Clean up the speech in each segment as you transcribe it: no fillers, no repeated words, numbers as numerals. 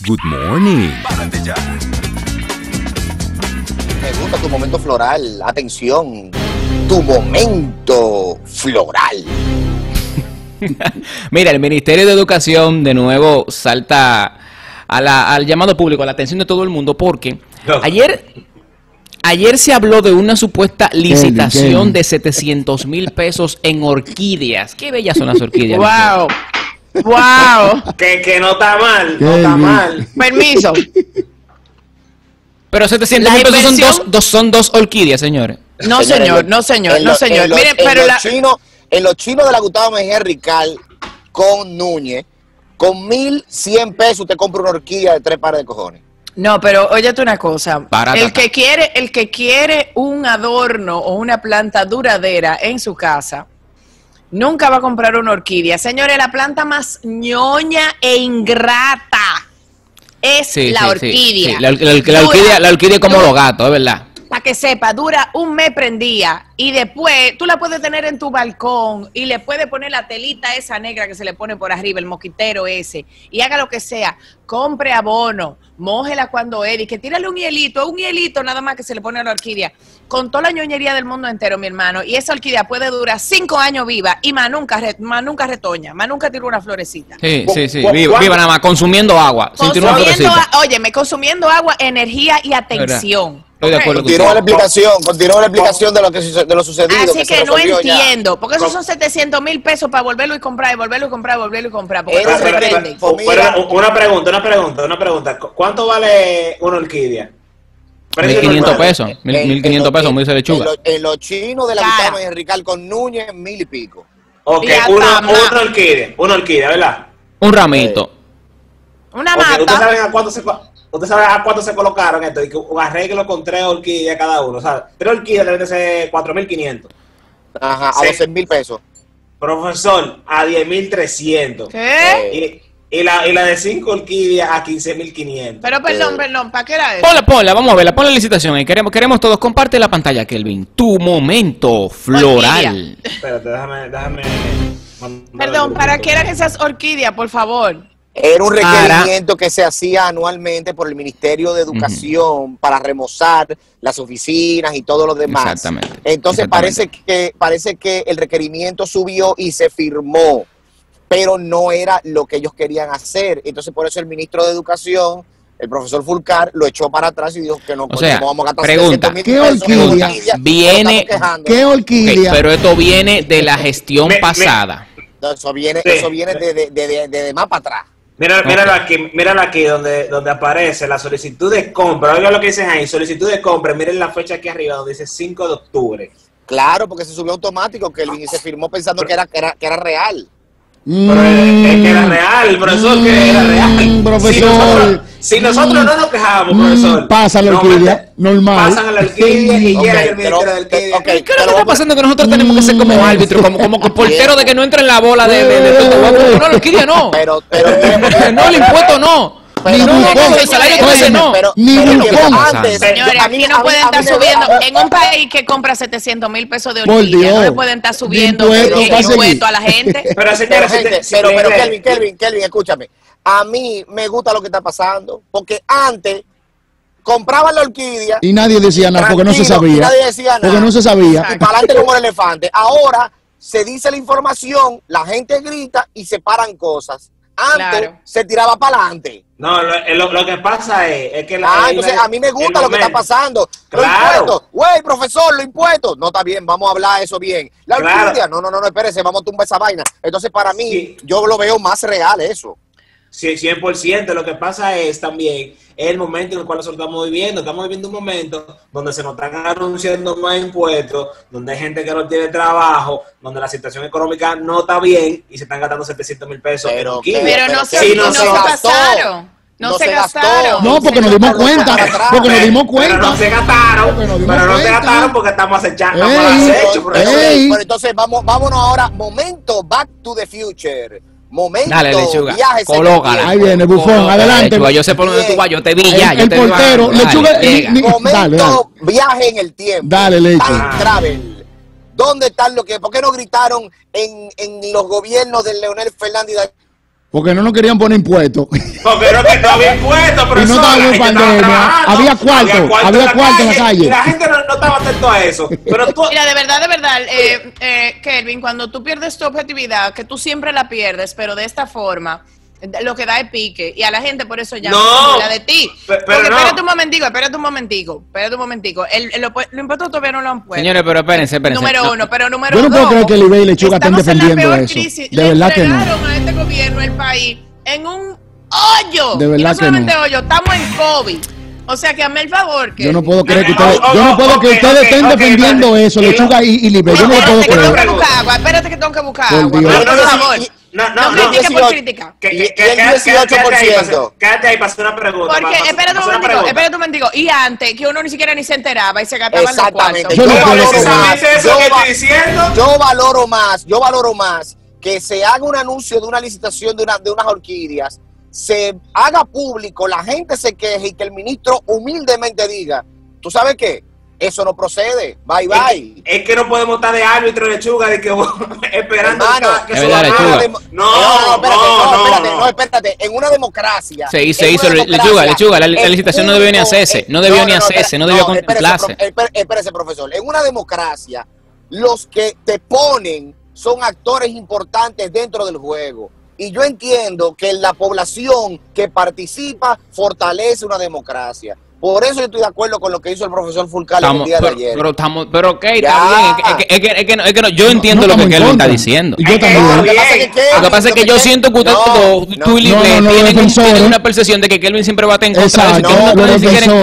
Good morning. Me gusta tu momento floral. Atención, tu momento floral. Mira, el Ministerio de Educación de nuevo salta al llamado público, a la atención de todo el mundo, porque ayer se habló de una supuesta licitación de 700,000 pesos en orquídeas. Qué bellas son las orquídeas. ¡Wow! ¡Wow! Que no está mal, no está mal. Permiso. Pero 700,000 pesos son dos orquídeas, señores. No, señor, no, señor, no, señor. Miren, pero en los chinos de la Gustavo Mejía Rical con Núñez, con 1,100 pesos usted compra una orquídea de 3 pares de cojones. No, pero óyate una cosa. Barata. El que quiere un adorno o una planta duradera en su casa, nunca va a comprar una orquídea. Señores, la planta más ñoña e ingrata es la orquídea. Sí. La orquídea como los gatos, es verdad. Para que sepa, dura un mes prendida y después tú la puedes tener en tu balcón y le puedes poner la telita esa negra que se le pone por arriba, el mosquitero ese, y haga lo que sea, compre abono, mójela cuando es, y que tírale un hielito nada más que se le pone a la orquídea, con toda la ñoñería del mundo entero, mi hermano, y esa orquídea puede durar 5 años viva y más nunca retoña, más nunca tira una florecita. Sí, viva nada más, consumiendo agua. Óyeme, consumiendo agua, energía y atención. Estoy de acuerdo. Continúa la explicación de lo sucedido. Así que no entiendo, ya. Porque esos son 700,000 pesos para volverlo y comprar, y volverlo y comprar, volverlo y comprar. Porque no se prenden. Una pregunta. ¿Cuánto vale una orquídea? 1,500 pesos. 1,500 pesos, muy dice lechuga. En los chinos de la Gustavo Mejía Rical con Núñez, 1,000 y pico. Ok, una orquídea, ¿verdad? Un ramito. Una mata. ¿Ustedes saben a cuánto se colocaron esto? Y que un arreglo con 3 orquídeas cada uno. O sea, 3 orquídeas deben ser 4,500. Ajá, a 12,000 pesos. Profesor, a 10,300. ¿Qué? Y la de 5 orquídeas a 15,500. Pero perdón, ¿para qué era eso? Ponla, vamos a verla, pon la licitación ahí. Queremos todos, comparte la pantalla, Kelvin. Tu momento floral. Espérate, déjame. Perdón, ¿para qué eran esas orquídeas, por favor? Era un requerimiento que se hacía anualmente por el Ministerio de Educación para remozar las oficinas y todo lo demás. Exactamente. Entonces parece que el requerimiento subió y se firmó, pero no era lo que ellos querían hacer. Entonces por eso el ministro de Educación, el profesor Fulcar, lo echó para atrás y dijo que no, o sea, no vamos a gastar pregunta, 700,000 ¿qué orquídea? viene? ¿Qué orquídea? Pero esto viene de la gestión pasada. Eso viene de más para atrás. Míralo aquí donde aparece la solicitud de compra. Oiga lo que dicen ahí, solicitud de compra. Miren la fecha aquí arriba donde dice 5 de octubre. Claro, porque se subió automático, que se firmó pensando que era real. Pero es que era real, profesor, que era real. Profesor. Si nosotros no nos quejamos, profesor. Pasa la orquídea, normal. Pasan a la orquídea y llega el ministerio de orquídea. ¿Qué es lo que está pasando? Que nosotros tenemos que ser como árbitros, como portero de que no entre en la bola de todo. No, la orquídea no. Pero no, el impuesto no. El salario crece no. Señores, aquí no pueden estar subiendo. En un país que compra 700,000 pesos de orquídea, no le pueden estar subiendo impuestos a la gente. Pero señores, pero Kelvin, escúchame. A mí me gusta lo que está pasando, porque antes compraban la orquídea y nadie decía nada, porque no se sabía. Nadie decía nada. Porque no se sabía. Y para adelante como el elefante. Ahora se dice la información, la gente grita y se paran cosas. Antes se tiraba para adelante. No, lo que pasa es que entonces a mí me gusta lo que está pasando. Los impuestos, güey, profesor, los impuestos. No, está bien, vamos a hablar eso bien. La orquídea, no, espérese, vamos a tumbar esa vaina. Entonces para mí, yo lo veo más real eso. Sí, 100%. Lo que pasa es también el momento en el cual nosotros estamos viviendo. Estamos viviendo un momento donde se nos están anunciando más impuestos, donde hay gente que no tiene trabajo, donde la situación económica no está bien y se están gastando 700,000 pesos. Pero no se gastaron. No se gastaron. No, porque nos dimos cuenta. Porque nos dimos cuenta. Pero no se gastaron. Pero no se gastaron porque estamos acechando. Pero entonces vámonos ahora. Momento Back to the Future. Momento. Dale, lechuga. Viaje. Colócala. Ahí viene, bufón. Adelante. Lechuga, yo sé por dónde tú vas. Yo te vi ya. El portero. Lechuga. Momento. Viaje en el tiempo. Dale, leche. Time travel. ¿Dónde están los que? ¿Por qué no gritaron en los gobiernos de Leonel Fernández Porque no nos querían poner impuestos. Porque no había impuestos, pero Y no estaba en pandemia. Había cuarto en la calle. Y la gente no estaba atento a eso. Pero tú... Mira, de verdad, Kelvin, cuando tú pierdes tu objetividad, que tú siempre la pierdes, pero de esta forma, lo que da es pique. Y a la gente por eso ya no la de ti. Pero porque no. espérate un momentico. Los impuestos todavía no lo han puesto. Señores, pero espérense. Número uno, pero número Yo no dos. puedo creer que Libey y Lechuga estén defendiendo eso. Crisis. De verdad que no. Le entregaron a este gobierno el país en un hoyo. De verdad y no que solamente no. hoyo, estamos en COVID. O sea que hazme el favor. Que Yo no puedo creer que ustedes, estén ok, defendiendo vale. eso, Lechuga y Libey. Yo no lo puedo Espérate que tengo que creer. buscar agua. Espérate que tengo que buscar Por agua. Dios. Por favor. No critique por criticar. Y el 18%. Quédate ahí para hacer una pregunta. Porque, espérate un momentico. Y antes, que uno ni siquiera ni se enteraba y se gastaban los Exactamente. cuartos. Yo no puedo Pero creer. precisamente eso que estoy diciendo. Yo valoro más que se haga un anuncio de una licitación de unas orquídeas, se haga público, la gente se queje y que el ministro humildemente diga, ¿tú sabes qué? Eso no procede, bye. Es que no podemos estar de árbitro, Lechuga, de que esperando Hermano, que es eso verdad, haga. Lechuga. Espérate. En una democracia. Se hizo, Lechuga, la licitación no debió ni hacerse. No debió ni hacerse, no debió contemplarse. Espérese, profesor. En una democracia, los que te ponen son actores importantes dentro del juego. Y yo entiendo que la población que participa fortalece una democracia. Por eso yo estoy de acuerdo con lo que hizo el profesor Fulcar el día de ayer. Pero ok, está bien. Es que no, yo entiendo lo que Kelvin está diciendo. Y yo también. Lo que pasa es que yo siento que tú y Libey tienen una percepción de que Kelvin siempre va a estar en contra de eso.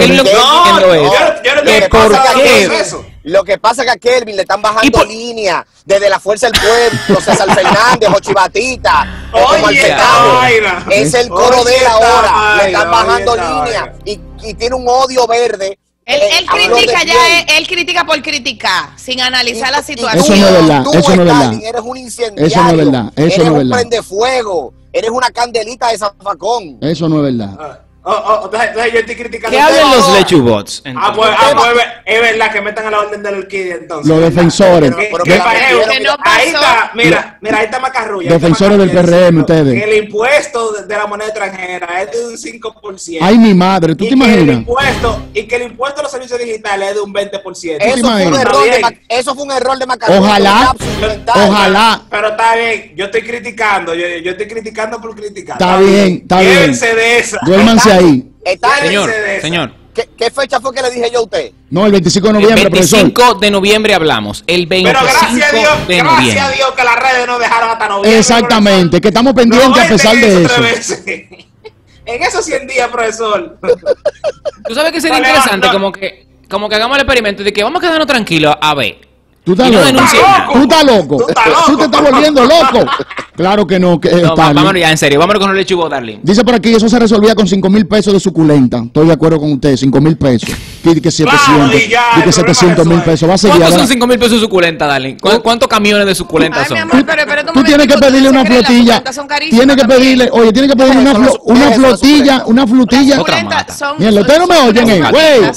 Lo que pasa es que a Kelvin le están bajando línea desde la Fuerza del Pueblo, César Fernández, Ochibatita, es el coro de él ahora, le están bajando línea y tiene un odio verde. Él critica por criticar, sin analizar la situación. Eso no es verdad, Tú, eso no es verdad. Stalin, eres un incendiario. Eso no es verdad, eso eres no es un verdad. prendefuego, eres una candelita de zafacón. Eso no es verdad. Entonces yo estoy criticando. ¿Qué hablan los Lechubots? Es verdad que metan a la orden de la orquídea entonces. Los defensores. Ahí está, mira, ahí está Macarrulla. Defensores del PRM, ustedes. Que el impuesto de la moneda extranjera es de un 5%. Ay, mi madre, ¿tú te imaginas? Y que el impuesto a los servicios digitales es de un 20%. Eso fue un error de Macarrulla. Ojalá. Pero está bien, yo estoy criticando. Yo estoy criticando por criticar. Está bien. Llévense de esa. Duérmanse ahí. Señor. ¿Qué fecha fue que le dije yo a usted? No, el 25 de noviembre, El 25 profesor. de noviembre hablamos. El 25 Pero gracias a Dios que las redes no dejaron hasta noviembre. Exactamente, que estamos pendientes a pesar de eso. En esos 100 días, profesor. Tú sabes que sería interesante como que hagamos el experimento de que vamos a quedarnos tranquilos a ver. Tú estás loco. Tú te estás volviendo loco. Claro que no. Vámonos ya, en serio. Vámonos con el Lechugo, Darling. Dice por aquí, eso se resolvía con 5,000 pesos de suculenta. Estoy de acuerdo con usted, 5,000 pesos. Que 700. Y que 700,000 pesos. Va a seguir. ¿Cuántos son 5,000 pesos de suculenta, Darling? ¿Cuántos camiones de suculenta son? Tú tienes que pedirle una flotilla. Tienes que pedirle una flotilla. Mira, ustedes no me oyen,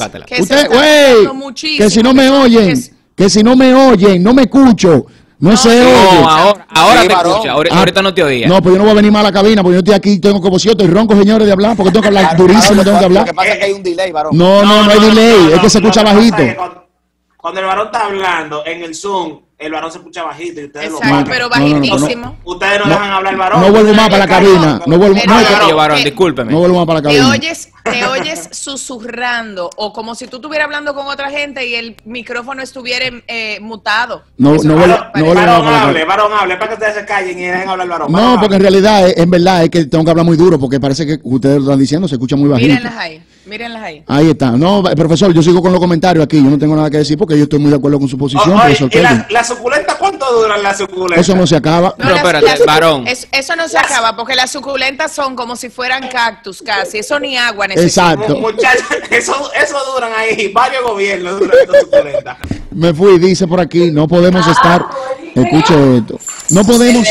que si no me oyen, no me escucho. No se oye. Ahora te escucha. Ahorita no te oía. No, pues yo no voy a venir más a la cabina, porque yo estoy aquí, tengo como si yo estoy ronco, señores, de hablar, porque tengo que hablar durísimo, tengo que hablar. Lo que pasa es que hay un delay, varón. No hay delay, es que se escucha bajito. Cuando el varón está hablando en el Zoom, el varón se escucha bajito y ustedes lo pagan. Pero bajitísimo. Ustedes no dejan hablar al varón. No vuelvo más para la cabina. No vuelvo varón, discúlpeme. No vuelvo más para la cabina. Te oyes susurrando o como si tú estuvieras hablando con otra gente y el micrófono estuviera mutado. Varón, hable para que ustedes se callen y dejen hablar al varón. No, porque en realidad, en verdad, es que tengo que hablar muy duro porque parece que ustedes lo están diciendo, se escucha muy bajito. Mírenlas ahí. Ahí está. No, profesor, yo sigo con los comentarios aquí. Yo no tengo nada que decir porque yo estoy muy de acuerdo con su posición. ¿Y la suculenta cuánto duran las suculentas? Eso no se acaba. No, espérate, varón. Eso no se acaba porque las suculentas son como si fueran cactus casi. Eso ni agua necesita. Exacto. Muchachos, eso duran ahí. Varios gobiernos duran estas suculentas. Me fui, dice por aquí. No podemos estar. Escuche esto. No podemos.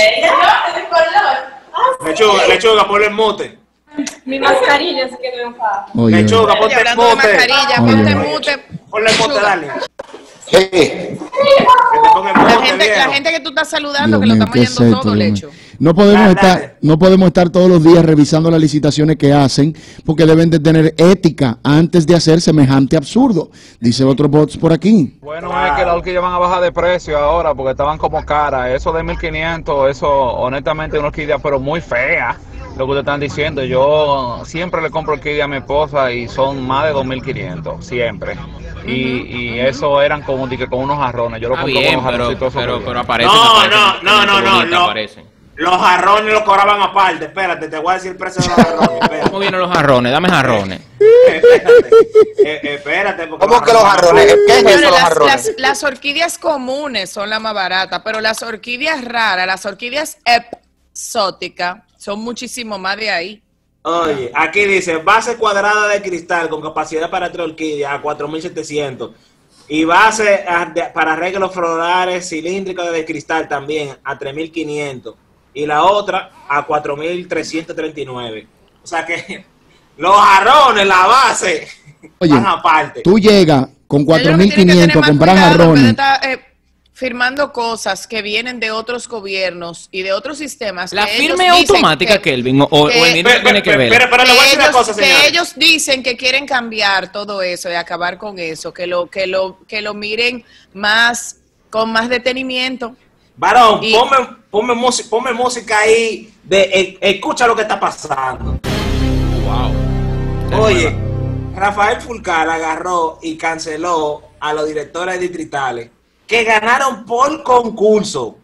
Lechuga, ponle el mote. Mi mascarilla se quedó enfadada. Lechuga, ponte el mote. Ponte el mote. Ponle el mote, dale. Sí. La gente que tú estás saludando, que lo estamos yendo todo, Lecho. No podemos estar todos los días revisando las licitaciones que hacen, porque deben de tener ética antes de hacer semejante absurdo. Dice otro bots por aquí. Bueno, es que las orquídeas van a bajar de precio ahora porque estaban como caras. Eso de 1.500, eso honestamente es una orquídea pero muy fea. Lo que ustedes están diciendo, yo siempre le compro orquídea a mi esposa y son más de 2.500, siempre. Y eso eran como con unos jarrones. Yo lo compro con unos jarroncitos. Pero aparecen. No. Los jarrones los cobraban aparte. Espérate, te voy a decir el precio de los jarrones. ¿Cómo vienen los jarrones? Dame jarrones. Espérate. ¿Cómo que los jarrones? ¿Qué es eso, los jarrones? Las orquídeas comunes son las más baratas, pero las orquídeas raras, las orquídeas exóticas, son muchísimo más de ahí. Oye, aquí dice, base cuadrada de cristal con capacidad para 3 orquídeas a 4.700. Y base para arreglos florales cilíndricos de cristal también a 3.500. Y la otra a 4.339. O sea que los jarrones, la base, van aparte. Tú llegas con 4.500 a comprar jarrones. Firmando cosas que vienen de otros gobiernos y de otros sistemas. La firma es automática, Kelvin, o el ministro tiene que ver. Pero le voy a decir una cosa, señores. Que ellos dicen que quieren cambiar todo eso y acabar con eso, que lo miren más con más detenimiento. Varón, ponme música ahí escucha lo que está pasando. Wow. Oye, Rafael Fulcar agarró y canceló a los directores distritales que ganaron por concurso,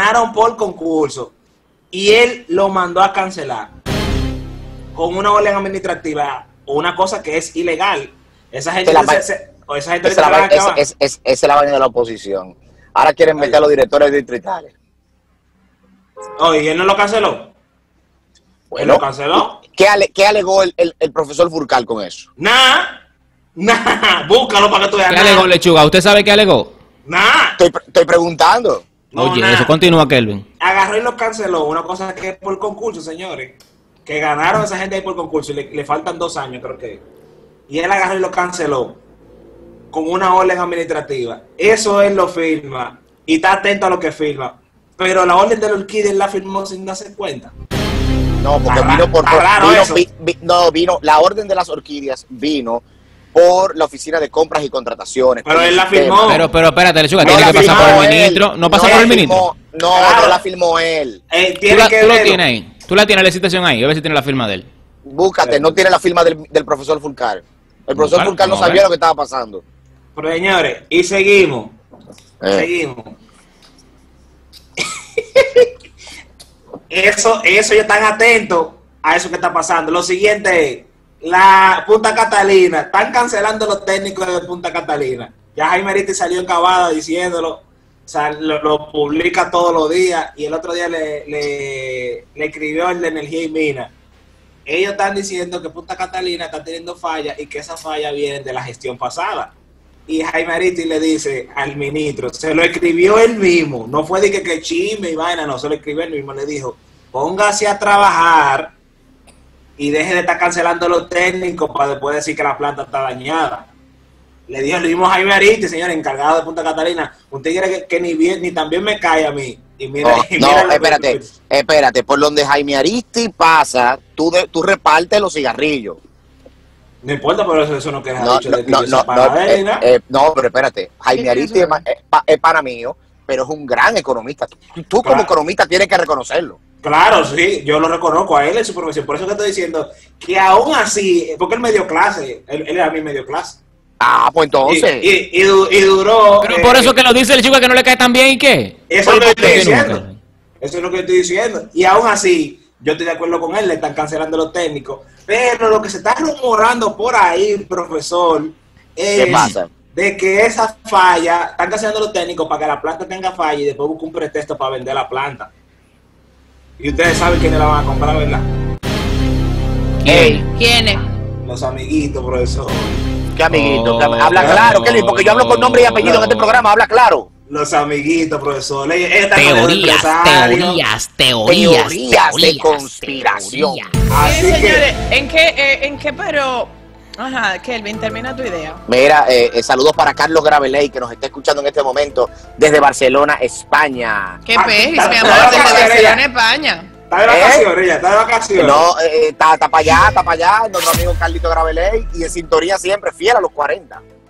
y él lo mandó a cancelar con una orden administrativa, una cosa que es ilegal. Esa gente esa es la vaina de la oposición. Ahora quieren meter a los directores distritales. Oye, ¿y él no lo canceló? Bueno, ¿Él lo canceló? ¿Qué alegó el profesor Fulcar con eso? Nada, búscalo para que tú veas. ¿Qué alegó, Lechuga? ¿Usted sabe qué alegó? Nada. Estoy preguntando. Oye, eso continúa, Kelvin. Agarró y lo canceló, una cosa que es por concurso, señores. Que ganaron esa gente ahí por concurso y le faltan 2 años, creo que. Y él agarró y lo canceló con una orden administrativa. Eso él lo firma y está atento a lo que firma. Pero la orden de la orquídea él la firmó sin darse cuenta. No, porque vino la orden de las orquídeas vino por la oficina de compras y contrataciones. Pero él la firmó. Pero espérate, Lechuga, tiene que pasar por el ministro. ¿No pasa por el ministro? No la firmó él. Tú lo tienes ahí. Tú la tienes la licitación ahí. A ver si tiene la firma de él. Búscate, no tiene la firma del profesor Fulcar. El profesor Fulcar no sabía lo que estaba pasando. Pero señores, y seguimos. Eso ellos están atentos a eso que está pasando. Lo siguiente es, la Punta Catalina, están cancelando los técnicos de Punta Catalina. Ya Jaime Aristi salió en Cavada diciéndolo, o sea, lo publica todos los días, y el otro día le escribió el de Energía y Minas. Ellos están diciendo que Punta Catalina está teniendo fallas y que esas fallas vienen de la gestión pasada. Y Jaime Aristi le dice al ministro, se lo escribió él mismo, no fue de que chisme y vaina, no, se lo escribió él mismo, le dijo, póngase a trabajar y deje de estar cancelando los técnicos para después decir que la planta está dañada. Le dijo el mismo Jaime Aristi, señor, encargado de Punta Catalina, un tigre que ni también me cae a mí. Y mira, espérate, por donde Jaime Aristi pasa, tú repartes los cigarrillos. No importa, pero eso no queda dicho de ti. No, pero espérate, Jaime Aristi es pana mío, pero es un gran economista. Tú como economista tienes que reconocerlo. Claro, sí, yo lo reconozco a él en su profesión. Por eso que estoy diciendo que aún así, porque él me dio clase, él era a mí me dio clase. Ah, pues entonces. Y duró. Pero por eso que lo dice el chico que no le cae tan bien, ¿y qué? Eso es lo que estoy diciendo. Eso es lo que estoy diciendo. Y aún así, yo estoy de acuerdo con él, le están cancelando los técnicos. Pero lo que se está rumorando por ahí, profesor, es ¿qué pasa? De que esa falla, están cancelando los técnicos para que la planta tenga falla y después busque un pretexto para vender la planta. Y ustedes saben quiénes la van a comprar, ¿verdad? ¿Quiénes? Los amiguitos, profesor. ¿Qué amiguito? Habla claro, Kelly, porque yo hablo con nombre y apellido en este programa, habla claro. Los amiguitos, profesor. Teorías de conspiración. Así señores, ¿en qué pero Ajá, Kelvin, termina tu idea. Mira, saludos para Carlos Graveley, que nos está escuchando en este momento desde Barcelona, España. ¿Qué pez, mi amor? Desde Barcelona, España. Está de vacaciones, ya, está de vacaciones. No, está para allá, nuestro amigo Carlito Graveley, y en sintonía siempre, fiel a los 40.